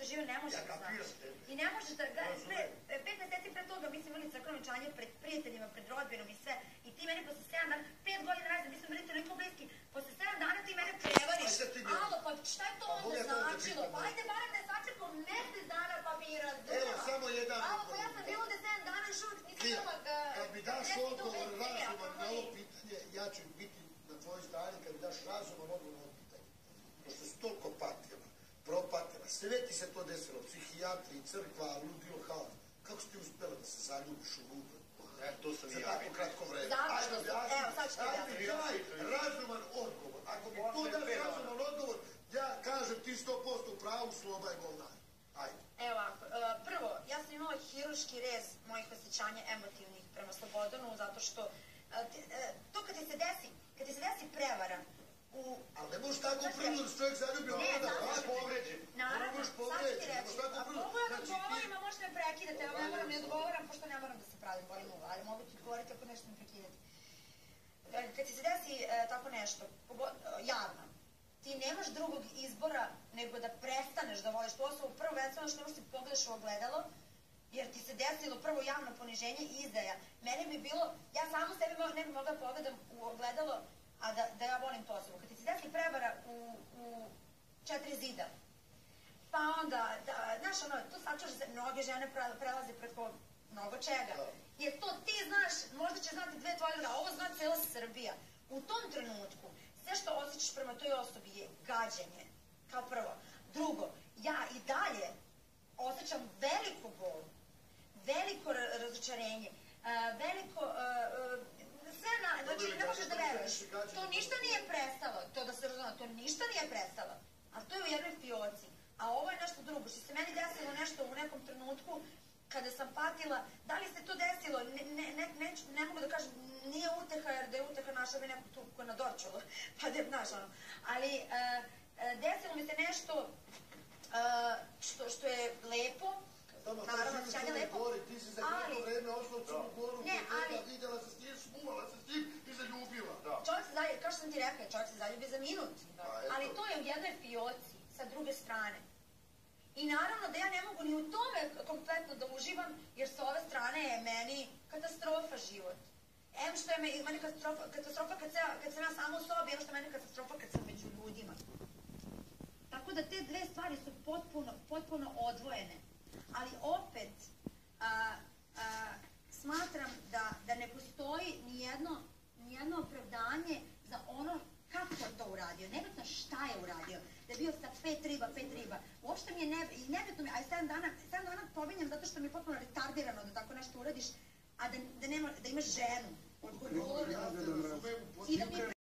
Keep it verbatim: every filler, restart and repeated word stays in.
preživio ne možeš da znaš. I ne možeš da, pet meseci pre toga mi smo imali crkveno venčanje pred prijateljima, pred rodbinom i sve, i ti meni posle sedam dana, pet godina razne, mi smo bili toliko bliski, posle sedam dana ti mene prevariš. Alo, pa šta je to onda značilo? Pa ajde barem da je sačekao mesec dana pa mi je razumela. Evo, samo jedan... Alo, pa ja sam bilo da sedam dana još uvijek nisam imala... Kad mi daš odgovor razuman na ovo pitanje, ja ću biti na tvojoj strani kad mi daš razuman odgovor na ovo pitanje. Pošto si toliko patila, propatila, sve ti se to desilo, psihijatri, crkva, ludilo, haos. Kako si ti uspela da se zaljubiš u ludu? E, to sam i ja. Za tako kratko vreme. Zato što su, evo, sad ću ti dati. Ajde, daj razuman odgovor. Ako mi tu daš razuman odgovor, ja kažem ti sto posto u pravu, Sloba je govnar. Ajde. Evo ovako, prvo, ja sam imala hiruški rez mojih osjećanja emotivnih prema Slobodanu, zato što to kad ti se desi, kad ti se desi prevara, u... Ali ne možeš tako prvo da se čovjek zaljubio ne, onda, a je povređen. Naravno, sad ću ti reći, a mogu ja da odgovorim, a možete me prekidati, evo ne moram ne odgovoram, pošto ne moram da se pravim, volim uva, ali mogu ti govoriti ako nešto me prekidati. Kad ti se desi tako nešto, javno, ti nemaš drugog izbora nego da prestaneš da voliš tu osobu, prvo vecano što ne možeš ti pogledaš u ogledalo, jer ti se desilo prvo javno poniženje i izdaja. Meni bi bilo, ja samo sebi ne bi mogla pogledam u ogledalo, a da ja volim tu osobu. Kad ti se desi prevara u četiri zida, pa onda, znaš ono, tu sačuš se, mnoge žene prelaze preko mnogo čega, jer to ti znaš, možda će znati dve tvoje ljude, a ovo zna cela Srbija. U tom trenutku, sve što osjećaš prema toj osobi je gađenje, kao prvo. Drugo, ja i dalje osjećam veliku bol, veliko razočarenje, veliko, sve na, znači ne možeš da veruješ. To ništa nije prestalo, to da se razumije, to ništa nije prestalo, ali to je u jednoj fioci, a ovo je nešto drugo, što se meni desilo nešto u nekom trenutku, kada sam patila, da li se to desilo, ne mogu da kažem, nije uteha, jer da je uteha našla bi neku tu koja na Dorčulu, pa da je, znaš, ono, ali desilo mi se nešto što je lepo, naravno, osjećanje lepo, ti si za jedno vreme ošla u Crnu Goru, vidjela se s njim, smuvala se s njim i zaljubila. Čovjek se zaljubi, kao što sam ti rekla, čovjek se zaljubi za minut, ali to je u jednoj fioci, sa druge strane. I naravno da ja ne mogu ni u tome kompletno da uživam, jer sa ove strane je meni katastrofa život. Em što je meni katastrofa kad sam ja sama u sobi, em što je meni katastrofa kad sam među ljudima. Tako da te dve stvari su potpuno odvojene. Ali opet smatram da ne postoji nijedno opravdanje za ono kako je to uradio, nebitno šta je uradio, da je bio sa pet riba, pet riba, uopšte mi je nebitno, a i sedam dana, sedam dana pominjam zato što mi je potpuno retardirano da tako nešto uradiš, a da imaš ženu, odgovornost, i da mi